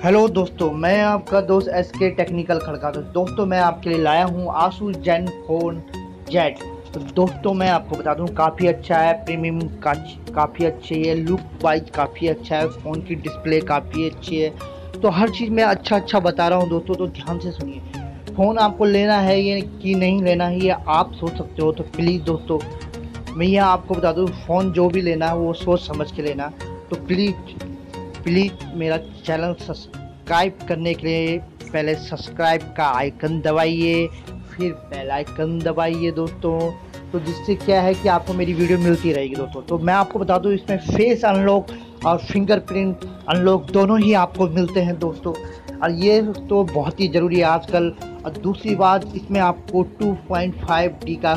Hello दोस्तों, मैं आपका दोस्त एसके टेक्निकल खड़का। तो दोस्तों मैं आपके लिए लाया हूँ आसूस जेन फोन जेड। तो दोस्तों मैं आपको बता दूँ काफ़ी अच्छा है, प्रीमियम का काफ़ी अच्छी है, लुक वाइज काफ़ी अच्छा है, फ़ोन की डिस्प्ले काफ़ी अच्छी है। तो हर चीज़ में अच्छा अच्छा बता रहा हूँ दोस्तों, तो ध्यान से सुनिए। फ़ोन आपको लेना है ये कि नहीं लेना है ये आप सोच सकते हो, तो प्लीज़ दोस्तों मैं यहाँ आपको बता दूँ, फ़ोन जो भी लेना है वो सोच समझ के लेना। तो प्लीज़ प्लीज़ मेरा चैनल सब्सक्राइब करने के लिए पहले सब्सक्राइब का आइकन दबाइए, फिर बेल आइकन दबाइए दोस्तों। तो जिससे क्या है कि आपको मेरी वीडियो मिलती रहेगी दोस्तों। तो मैं आपको बता दूं इसमें फेस अनलॉक और फिंगरप्रिंट अनलॉक दोनों ही आपको मिलते हैं दोस्तों, और ये तो बहुत ही ज़रूरी है आजकल। और दूसरी बात, इसमें आपको 2.5D का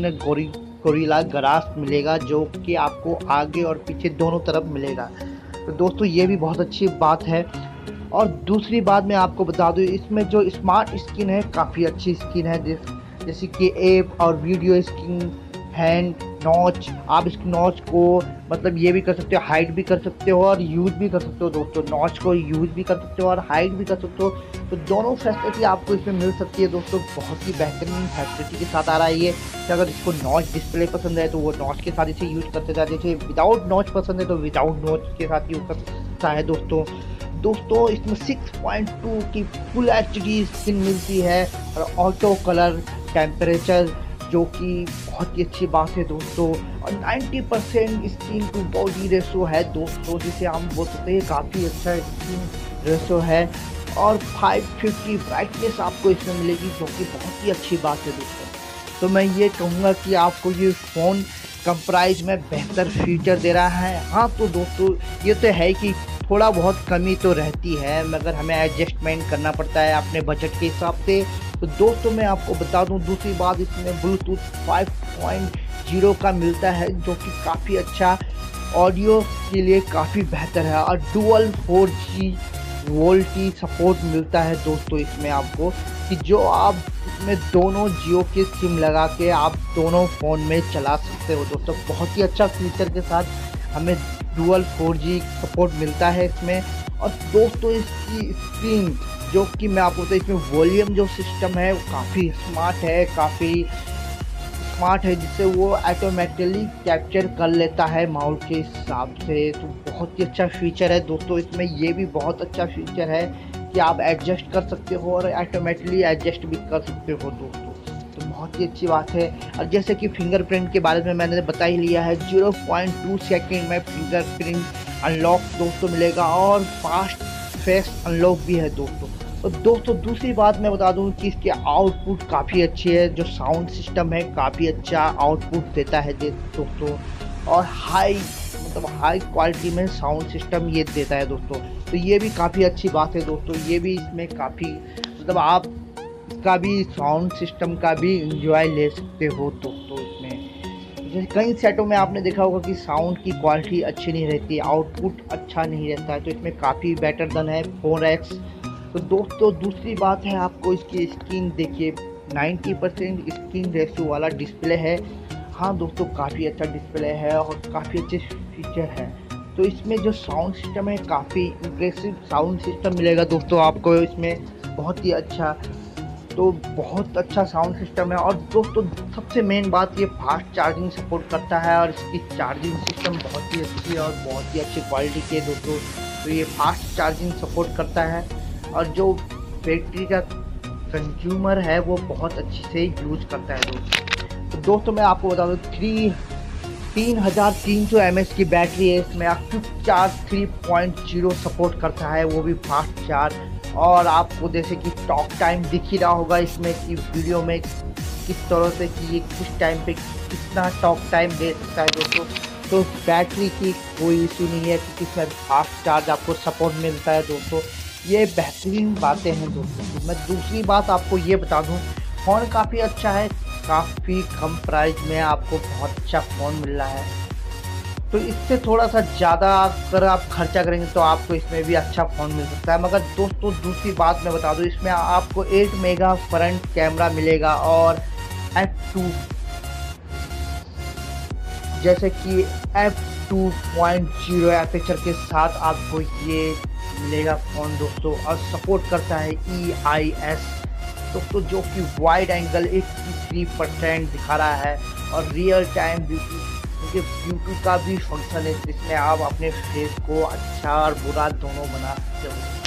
गोरिल्ला ग्लास मिलेगा, जो कि आपको आगे और पीछे दोनों तरफ मिलेगा। तो दोस्तों ये भी बहुत अच्छी बात है। और दूसरी बात मैं आपको बता दूं, इसमें जो स्मार्ट स्क्रीन है काफ़ी अच्छी स्क्रीन है, जैसे कि ऐप और वीडियो स्क्रीन, हैंड नॉच। आप इस नॉच को मतलब ये भी कर सकते हो, हाइड भी कर सकते हो और यूज भी कर सकते हो दोस्तों। नॉच को यूज भी कर सकते हो और हाइड भी कर सकते हो। तो दोनों फैसिलिटी आपको इसमें मिल सकती है दोस्तों। बहुत ही बेहतरीन फैसिलिटी के साथ आ रहा है ये, कि अगर इसको नॉच डिस्प्ले पसंद है तो वो नॉच के साथ इसे यूज करते जाते थे, विदाउट नॉच पसंद है तो विदाउट नॉच के साथ यूज कर सकता है दोस्तों। दोस्तों इसमें 6.2 की फुल एचडी स्क्रीन मिलती है और ऑटो कलर टेम्परेचर, जो कि बहुत ही अच्छी बात है दोस्तों। और 90% स्क्रीन टू बॉडी रेशो है दोस्तों, जिसे हम बोल सकते हैं काफ़ी अच्छा स्क्रीन रेशो है। और 550 ब्राइटनेस आपको इसमें मिलेगी, जो कि बहुत ही अच्छी बात है दोस्तों। तो मैं ये कहूँगा कि आपको ये फ़ोन कम प्राइस में बेहतर फीचर दे रहा है। हाँ तो दोस्तों ये तो है कि थोड़ा बहुत कमी तो रहती है, मगर हमें एडजस्टमेंट करना पड़ता है अपने बजट के हिसाब से। तो दोस्तों मैं आपको बता दूं दूसरी बात, इसमें ब्लूटूथ 5.0 का मिलता है, जो कि काफ़ी अच्छा ऑडियो के लिए काफ़ी बेहतर है। और डुअल 4G वोल्टी सपोर्ट मिलता है दोस्तों इसमें आपको, कि जो आप इसमें दोनों जियो के सिम लगा के आप दोनों फ़ोन में चला सकते हो दोस्तों। बहुत ही अच्छा फीचर के साथ हमें डुअल 4G सपोर्ट मिलता है इसमें। और दोस्तों इसकी स्क्रीन, जो कि मैं आपको बताऊँ, इसमें वॉल्यूम जो सिस्टम है वो काफ़ी स्मार्ट है, जिससे वो ऑटोमेटिकली कैप्चर कर लेता है माहौल के हिसाब से। तो बहुत ही अच्छा फीचर है दोस्तों इसमें। ये भी बहुत अच्छा फीचर है कि आप एडजस्ट कर सकते हो और ऑटोमेटिकली एडजस्ट भी कर सकते हो दोस्तों। तो बहुत ही अच्छी बात है। और जैसे कि फिंगरप्रिंट के बारे में मैंने बता ही लिया है, 0.2 सेकेंड में फिंगरप्रिंट अनलॉक दोस्तों मिलेगा, और फास्ट फेस अनलॉक भी है दोस्तों। तो दोस्तों दूसरी बात मैं बता दूं कि इसके आउटपुट काफ़ी अच्छी है, जो साउंड सिस्टम है काफ़ी अच्छा आउटपुट देता है दोस्तों। और हाई क्वालिटी में साउंड सिस्टम ये देता है दोस्तों। तो ये भी काफ़ी अच्छी बात है दोस्तों। ये भी इसमें काफ़ी आप इसका भी साउंड सिस्टम का भी इंजॉय ले सकते हो दोस्तों इसमें। जैसे कई सेटों में आपने देखा होगा कि साउंड की क्वालिटी अच्छी नहीं रहती, आउटपुट अच्छा नहीं रहता है, तो इसमें काफ़ी बेटर देन है 4X। तो दोस्तों दूसरी बात है, आपको इसकी स्क्रीन देखिए, 90% स्क्रीन रेशियो वाला डिस्प्ले है। हाँ दोस्तों काफ़ी अच्छा डिस्प्ले है और काफ़ी अच्छे फीचर है। तो इसमें जो साउंड सिस्टम है काफ़ी इम्प्रेसिव साउंड सिस्टम मिलेगा दोस्तों आपको इसमें, बहुत ही अच्छा। तो बहुत अच्छा साउंड सिस्टम है। और दोस्तों सबसे मेन बात, ये फास्ट चार्जिंग सपोर्ट करता है, और इसकी चार्जिंग सिस्टम बहुत ही अच्छी है और बहुत ही अच्छी क्वालिटी की है दोस्तों। तो ये फास्ट चार्जिंग सपोर्ट करता है, और जो बैटरी का कंज्यूमर है वो बहुत अच्छे से यूज करता है दोस्तों। तो दोस्तों मैं आपको बता दूँ 3300 mAh की बैटरी है इसमें। क्विक चार्ज 3.0 सपोर्ट करता है, वो भी फास्ट चार्ज। और आपको जैसे कि टॉक टाइम दिख ही रहा होगा इसमें कि वीडियो में किस तरह से कि ये किस टाइम पे कितना टॉक टाइम दे सकता है दोस्तों। तो बैटरी की कोई इशू नहीं है, क्योंकि इसमें फास्ट चार्ज आपको सपोर्ट मिलता है दोस्तों। ये बेहतरीन बातें हैं दोस्तों। मैं दूसरी बात आपको ये बता दूं, फ़ोन काफ़ी अच्छा है, काफ़ी कम प्राइस में आपको बहुत अच्छा फ़ोन मिल रहा है। तो इससे थोड़ा सा ज़्यादा अगर आप खर्चा करेंगे तो आपको इसमें भी अच्छा फ़ोन मिल सकता है। मगर दोस्तों दूसरी बात मैं बता दूं, इसमें आपको 8 मेगा फ्रंट कैमरा मिलेगा, और f2 जैसे कि f2.0 एपेचर के साथ आपको ये मिलेगा फ़ोन दोस्तों, और सपोर्ट करता है EIS दोस्तों, जो कि वाइड एंगल 83% दिखा रहा है, और रियल टाइम ब्यूटी का भी फंक्शन है जिसमें आप अपने फेस को अच्छा और बुरा दोनों बना सकते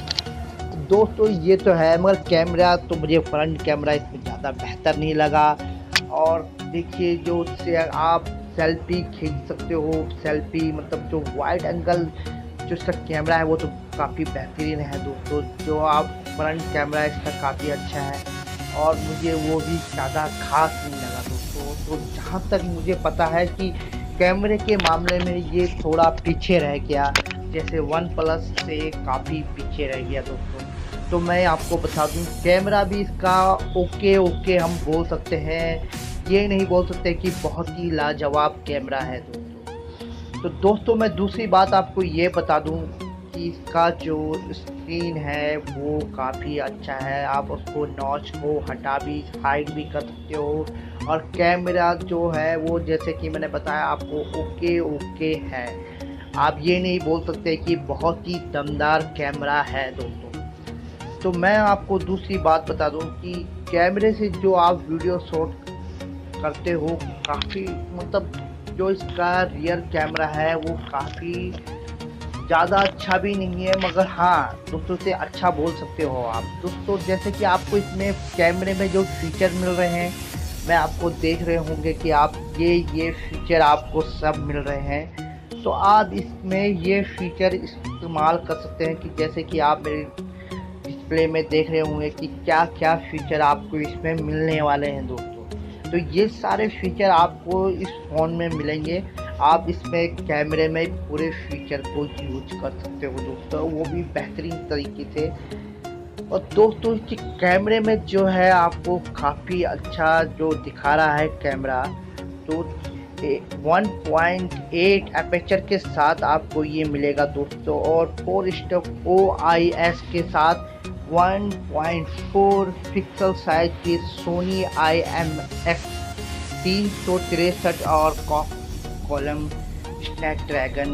हो दोस्तों। ये तो है, मगर कैमरा तो मुझे फ्रंट कैमरा इसमें ज़्यादा बेहतर नहीं लगा। और देखिए जो उससे आप सेल्फी खींच सकते हो, सेल्फी मतलब जो वाइड एंगल जो इसका कैमरा है वो तो काफ़ी बेहतरीन है दोस्तों। जो आप फ्रंट कैमरा इसका काफ़ी अच्छा है, और मुझे वो भी ज़्यादा खास नहीं लगा दोस्तों। तो जहाँ तक मुझे पता है कि कैमरे के मामले में ये थोड़ा पीछे रह गया, जैसे वन प्लस से काफ़ी पीछे रह गया दोस्तों। तो मैं आपको बता दूं, कैमरा भी इसका ओके हम बोल सकते हैं, ये नहीं बोल सकते कि बहुत ही लाजवाब कैमरा है दोस्तों। तो दोस्तों मैं दूसरी बात आपको ये बता दूं कि इसका जो स्क्रीन है वो काफ़ी अच्छा है, आप उसको नॉच को हटा भी हाइड भी कर सकते हो, और कैमरा जो है वो जैसे कि मैंने बताया आपको ओके है। आप ये नहीं बोल सकते कि बहुत ही दमदार कैमरा है दोस्तों। तो मैं आपको दूसरी बात बता दूं कि कैमरे से जो आप वीडियो शूट करते हो काफ़ी मतलब जो इसका रियर कैमरा है वो काफ़ी ज़्यादा अच्छा भी नहीं है, मगर हाँ दोस्तों से अच्छा बोल सकते हो आप दोस्तों। जैसे कि आपको इसमें कैमरे में जो फीचर मिल रहे हैं, मैं आपको देख रहे होंगे कि आप ये फीचर आपको सब मिल रहे हैं। तो आप इसमें ये फीचर इस्तेमाल कर सकते हैं, कि जैसे कि आप मेरे डिस्प्ले में देख रहे होंगे कि क्या क्या फीचर आपको इसमें मिलने वाले हैं दोस्तों। तो ये सारे फीचर आपको इस फ़ोन में मिलेंगे। आप इसमें कैमरे में पूरे फीचर को यूज कर सकते हो दोस्तों, वो भी बेहतरीन तरीके से। और दोस्तों इसके कैमरे में जो है आपको काफ़ी अच्छा जो दिखा रहा है कैमरा, तो 1.8 एपर्चर के साथ आपको ये मिलेगा दोस्तों, और 4 स्टेप OIS के साथ 1.4 पिक्सल साइज की सोनी IMX 363 और कॉलम स्नैपड्रैगन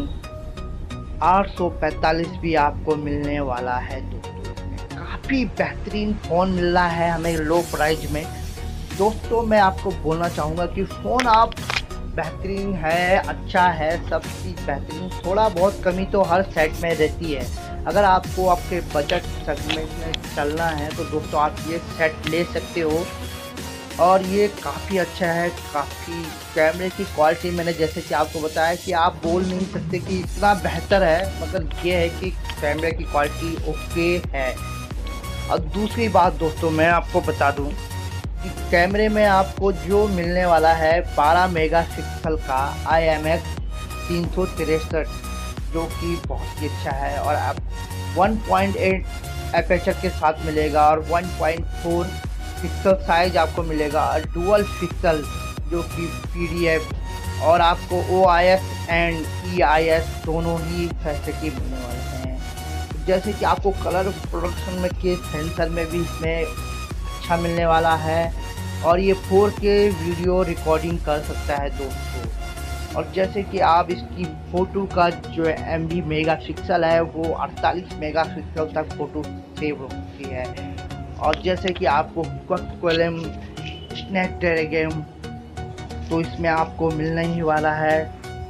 845 भी आपको मिलने वाला है दोस्तों। काफ़ी बेहतरीन फ़ोन मिल रहा है हमें लो प्राइस में दोस्तों। मैं आपको बोलना चाहूँगा कि फ़ोन आप बेहतरीन है, अच्छा है, सब चीज़ बेहतरीन, थोड़ा बहुत कमी तो हर सेट में रहती है। अगर आपको आपके बजट सेगमेंट में चलना है तो दोस्तों आप ये सेट ले सकते हो, और ये काफ़ी अच्छा है। काफ़ी कैमरे की क्वालिटी मैंने जैसे कि आपको बताया कि आप बोल नहीं सकते कि इतना बेहतर है, मगर ये है कि कैमरे की क्वालिटी ओके है। और दूसरी बात दोस्तों मैं आपको बता दूं कि कैमरे में आपको जो मिलने वाला है 12 मेगापिक्सल का IMX 363 जो कि बहुत ही अच्छा है, और आप 1.8 एपर्चर के साथ मिलेगा, और 1.4 पिक्सल साइज आपको मिलेगा, और डुअल पिक्सल जो कि PDF, और आपको OIS एंड EIS दोनों ही फैसिलिटी मिलने वाले हैं। जैसे कि आपको कलर प्रोडक्शन में के सेंसर में भी इसमें अच्छा मिलने वाला है, और ये 4K वीडियो रिकॉर्डिंग कर सकता है दोस्तों। और जैसे कि आप इसकी फ़ोटो का जो MB मेगापिक्सल है वो 48 मेगापिक्सल तक फ़ोटो सेव होती है। और जैसे कि आपको क्वाड-कोलम स्नैपड्रैगन तो इसमें आपको मिलने ही वाला है।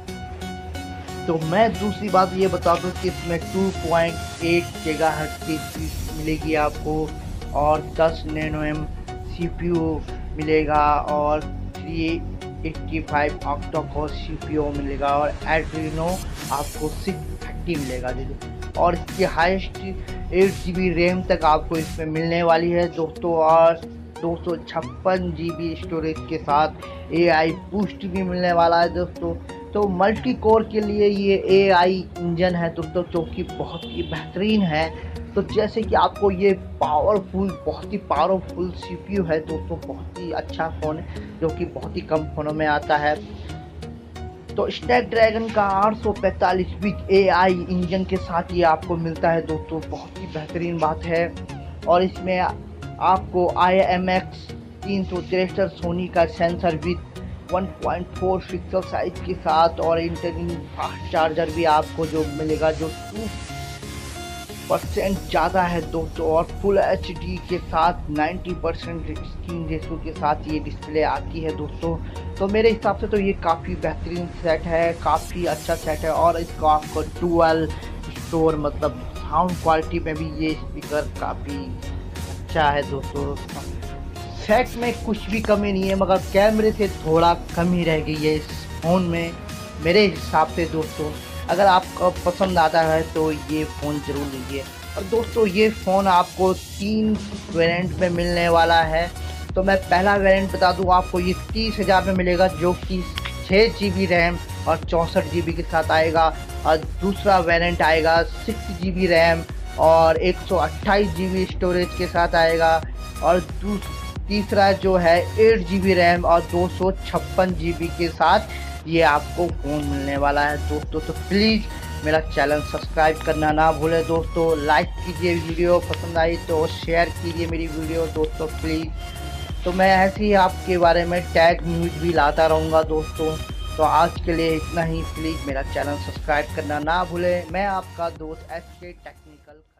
तो मैं दूसरी बात ये बता दूं कि इसमें 2.8 गीगाहर्ट्ज़ की स्पीड मिलेगी आपको, और 10 नैनोम CPU मिलेगा, और 385 ऑक्टा-कोर CPU मिलेगा, और एड्रीनो आपको 630 मिलेगा, और इसकी हाईएस्ट 8GB रैम तक आपको इसमें मिलने वाली है दोस्तों, और 256GB स्टोरेज के साथ AI बूस्ट भी मिलने वाला है दोस्तों। तो मल्टी कोर के लिए ये AI इंजन है दोस्तों, जो कि बहुत ही बेहतरीन है। तो जैसे कि आपको ये बहुत ही पावरफुल CPU है दोस्तों, बहुत ही अच्छा फ़ोन है जो कि बहुत ही कम फ़ोनों में आता है। तो स्नैपड्रैगन का 845 बिट AI इंजन के साथ ये आपको मिलता है दोस्तों, बहुत ही बेहतरीन बात है। और इसमें आपको IMX 363 सोनी का सेंसर विद 1.4 पिक्सल साइज के साथ, और इंटरनल फास्ट चार्जर भी आपको जो मिलेगा, जो परसेंट ज़्यादा है दोस्तों, और फुल एचडी के साथ 90% स्क्रीन रेशो के साथ ये डिस्प्ले आती है दोस्तों। तो मेरे हिसाब से तो ये काफ़ी बेहतरीन सेट है, काफ़ी अच्छा सेट है। और इसका आपको डुअल स्टोर मतलब साउंड क्वालिटी में भी ये स्पीकर काफ़ी अच्छा है दोस्तों। सेट में कुछ भी कमी नहीं है, मगर कैमरे से थोड़ा कमी रह गई है इस फ़ोन में मेरे हिसाब से दोस्तों। अगर आपको पसंद आता है तो ये फ़ोन ज़रूर लीजिए। और दोस्तों ये फ़ोन आपको 3 वेरिएंट में मिलने वाला है। तो मैं पहला वेरिएंट बता दूं आपको, ये 30,000 में मिलेगा, जो कि 6 GB रैम और 64 GB के साथ आएगा। और दूसरा वेरिएंट आएगा 6 GB रैम और 128 GB स्टोरेज के साथ आएगा। और तीसरा जो है 8 GB रैम और 256 GB के साथ ये आपको फ़ोन मिलने वाला है दोस्तों। तो प्लीज़ मेरा चैनल सब्सक्राइब करना ना भूलें दोस्तों। लाइक कीजिए, वीडियो पसंद आई तो शेयर कीजिए मेरी वीडियो दोस्तों प्लीज़। तो मैं ऐसे ही आपके बारे में टैग न्यूज़ भी लाता रहूँगा दोस्तों। तो आज के लिए इतना ही। प्लीज़ मेरा चैनल सब्सक्राइब करना ना भूलें। मैं आपका दोस्त SK टेक्निकल।